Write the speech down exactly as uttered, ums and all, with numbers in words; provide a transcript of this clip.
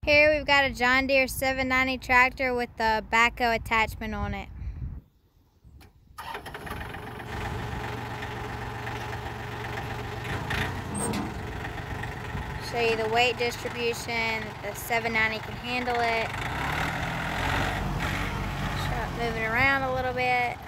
Here we've got a John Deere seven ninety tractor with the backhoe attachment on it. Show you the weight distribution, the seven ninety can handle it. Show it moving around a little bit.